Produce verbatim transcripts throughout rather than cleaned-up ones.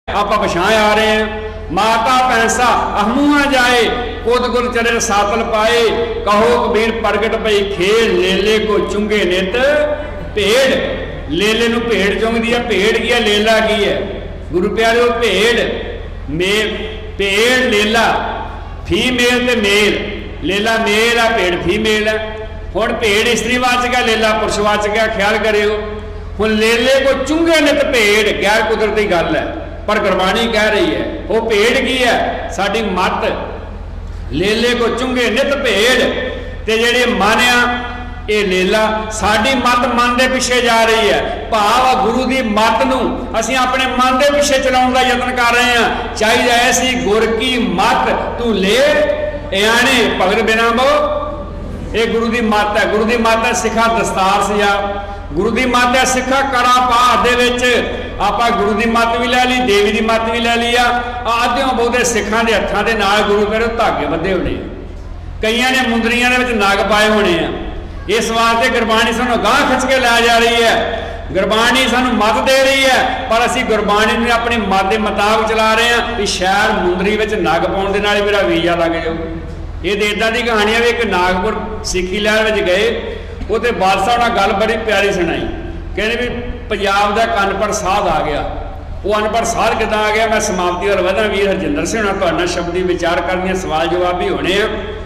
आप पछां आ रहे हैं। माता पैंसा अहमुआ जाए कुद गुर चरे सातल पाए, कहो कबीर प्रगट पई खेल, लेले को चुंगे नित भेड़। लेले नूं भेड़ चुंगदी है, भेड़ की है, लेला की है। गुरु प्यारे भेड़ मेल, भेड़ लेला फीमेल ते मेल, लेला मेल है, भेड़ फीमेल है। हुण भेड़ स्त्रीवाचक है, लेला पुरुषवाचक है, ख्याल करियो। हुण लेले को चुंगे नित भेड़ गैर कुदरती गल है, पर गुरबाणी कह रही है वो भेड़ की है साडी मत। लेले को चुंगे नित भेड़, ते जेहड़े मानिया ये लेला साडी मत मन के पिछे जा रही है। भाव गुरु की मत नूं असीं अपने मन के पिछे चलाउण दा यतन कर रहे हैं। चाहिए ऐसी गुर की मत तू ले याने भगत बिना बो, ये गुरु की मत है। गुरु की मत है सिखा दस्तार सजा, गुरु की मत है सिखा कड़ा पा दे विच। आपां गुरु की मत भी लै ली, देवी की मत भी लै ली आ। आधियों बहुते सिखां दे हत्थां दे नाल गुरु फिर धागे बधे होने, कईयां ने मुंदरियां दे विच नाग पाए होने आ। इस वास्ते गुरबाणी सानूं गांह खिच के लै जा रही है। गुरबाणी सानूं मत दे रही है, पर असीं गुरबाणी नूं अपनी मत के मुताबिक चला रहे हैं कि शायद मुंदरी विच नग पाउण दे नाल मेरा वीजा लग जाओ। ये तो इदां दी कहानी है भी एक नागपुर सिੱਖੀ लहर विच गए, वो तो बादशाह ने गल बड़ी प्यारी सुनाई। कहने भी पंजाब का एक अनपढ़ साध आ गया। वो अनपढ़ साध कितना आ गया, मैं समाप्ति और वधा वीर हरजिंदर सिंह होना तुहाडे नाल शब्दी विचार करनी, सवाल जवाब भी होने।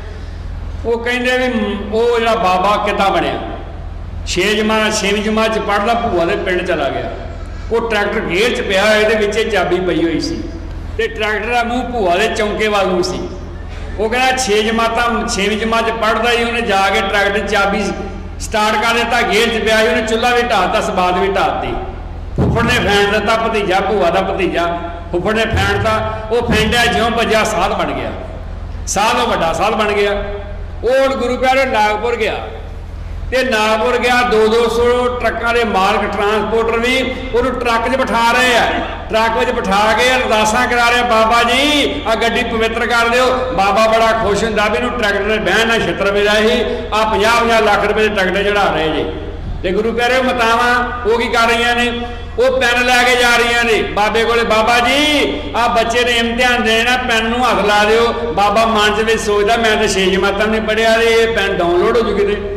वो कहते भी वो जो बाबा कितना बनया, छे जमात छेवीं जमात च पढ़दा भूआ के पिंड चला गया। वो ट्रैक्टर घेर च पिया, ये चाबी पई हुई सी ते ट्रैक्टर का मूँह भूआ के चौंके वाल नूं सी। वो कहना छे जमात छेवीं जमात च पढ़दा ही, उन्हें जाके ट्रैक्टर चाबी स्टार्ट कर दिता, घेर च पिया, उन्हें चुल्हा भी ढाता, सबाद भी ढाती। फुफड़ ने फैन दिता, भतीजा भूआ का भतीजा फुफड़ ने फैनता, वो फैंडिया ज्यों भज्या साध बन गया। साध वो बड़ा साध बन गया। वो हुण गुरु प्यारे नागपुर गया, ते नागपुर गया दो दो सौ ट्रकों के मार्ग ट्रांसपोर्टर भी उन्होंने ट्रक च बिठा रहे हैं। ट्रक में बिठा के अरदासां करा रहे, बाबा जी आ गड्डी पवित्र कर दिओ। बाबा बड़ा खुश हुंदा भी इहनूं ट्रैक्टर बहन छित्र मिला ही, आ पचास पचास लाख रुपए के ट्रैक्टर चढ़ा रहे जी। ते गुरु प्यारे मतावां वो की कर रही ने, वो पैन लैके जा रही ने बाबे कोले। बाबा जी आ बच्चे ने इम्तिहान देना, पैन नूं हथ ला दिओ। बाबा मन च सोचदा मैं तो छे जमातां नहीं पढ़िया, ये पैन डाउनलोड हो चुकी थे।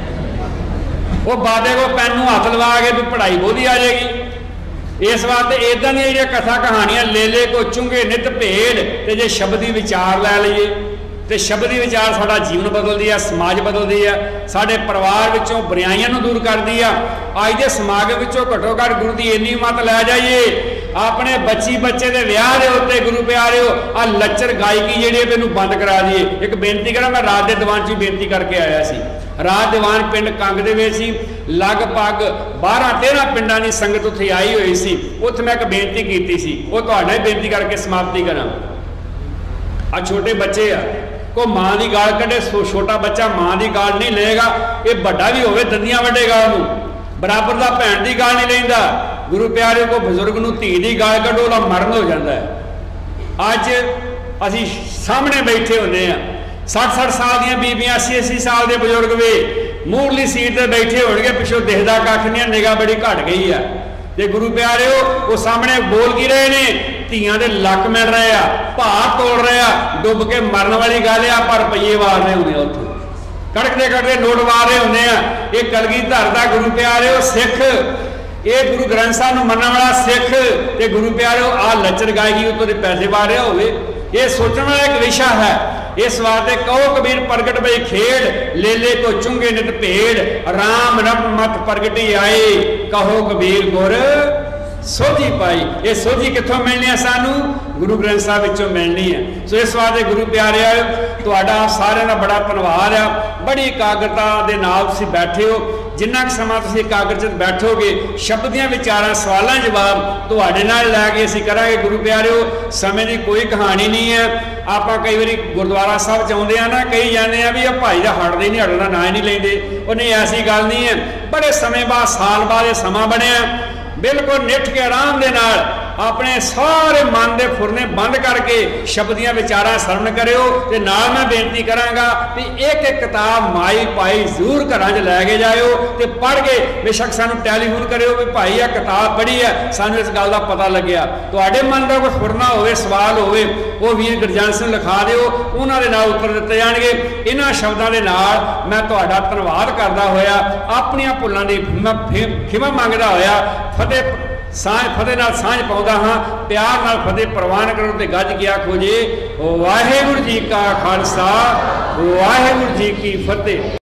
वो बाबे को पैन नूं हथ लवा के भी पढ़ाई बहुत ही आ जाएगी। इस वास्ते इदां दी जिहड़ियां कथा कहानियां लेले को चुंगे नित भेड़, ते जे शब्दी विचार लै लईए तो शब्दी विचार साडा जीवन बदलदी है, समाज बदलदी है, साडे परिवार विचों बुराइयां नूं दूर करदी है। अज दे समागम विचों घट्टो घट्ट गुरु की इन्नी मत लै जाइए। अपने बच्ची बच्चे के विआह के उत्ते गुरु प्यारिओ आ लच्चर गायकी जिहड़ी मैनूं बंद करा दिए। एक बेनती करा, मैं रात के दीवान च बेनती करके आया सी। रात दीवान पिंड कंग दे विच सी, लगभग बारह तेरह पिंडां दी संगत उत्थे आई हुई सी। उत्थे मैं एक बेनती कीती सी, वो तुहाडे नाल बेनती करके समाप्ति करा। आ छोटे बच्चे आ, को मां की गाल कढ़े, छोटा बच्चा मां की गाल नहीं लेगा, ये बड़ा भी होवे दंदियां वड्डेगा उहनूं, बराबर दा भैन की गाल नहीं लैंदा। गुरु प्यारे को बुजुर्ग नूं धी की गाल कढ़ो उहदा मरण हो जाता है। अज असीं सामने बैठे होंदे आ, सठ सठ साल दी बीबियां, अस्सी अस्सी साल के बुजुर्ग भी मूहरली सीट पर बैठे होणगे, पिछों दिखदा कख नहीं, निगाह बड़ी घट गई है। ते गुरु प्यारे वो सामने बोल की रहे ने, धीआं दे लक मिल रहे आ, भार तोड़ रहे आ, डुब के मरन वाली गल आ, पर रुपये वार रहे होंगे, उत्थों कड़कते कड़कते नोट वार रहे होंगे आ। ये कलगीधर दा गुरु प्यारे सिख, ये गुरु ग्रंथ साहब नूं मनण वाला सिख, ते गुरु प्यारे आ लच्चर गायकी उत्तों दे पैसे वार रहा होवे, ये सोचने वाला एक विषय है। इस वास्ते कहो कबीर प्रगट भई खेड़, लेले को चुंगे नित भेड़, राम रब मत प्रगटी आए, कहो कबीर गुर सोझी पाई। ये सोझी कितों मिलनी है, सानू गुरु ग्रंथ साहब विचों मिलनी है। सो इस वास्ते गुरु प्यारे तुहाडा सारिआं दा बड़ा धन्नवाद आ। बड़ी एकाग्रता दे नाल तुसीं बैठे हो। जिन्ना क समां तुसीं एकाग्रता बैठोगे, शब्दियां विचारां सवालां जवाब तुहाडे नाल लैके असीं करांगे। गुरु प्यारिओ समय की कोई कहानी नहीं है। आपां कई बारी गुरुद्वारा साहब च आउंदे आ ना, कई जाने आ भी आ भाई दा हटदे नहीं, हटदा ना ही नहीं लैंदे। ਉਹ नहीं ऐसी गल नहीं है। बड़े समय बाद साल बाद ये समा बनया, बिल्कुल निठ के आराम दे नाल अपने सारे मन के फुरने बंद करके शब्दियां विचारा सरवण करियो ते नाल मैं बेनती करांगा कि एक एक किताब माई पाई जरूर घरां च लैके जाओ ते पढ़ के बेशक सानू टैलीफोन करियो भी भाई यह किताब पढ़ी है सानू इस गल का पता लग्या तुहाडे मन का कोई फुरना होवे सवाल होवे वो वीर गुरजंट सिंह लिखा दिओ उन्हां दे नाल उत्तर दिते जाणगे। इन्हां शब्दां दे नाल मैं तुहाडा धन्नवाद करदा होया अपनियां भुल्लां दी खिमा मंगदा होया फतेह सांझ फतेह नाल सांझ पाउंदा हां प्यार नाल फतेह प्रवान करो ते गज के आखो जी वाहिगुरू जी का खालसा वाहिगुरू जी की फतेह।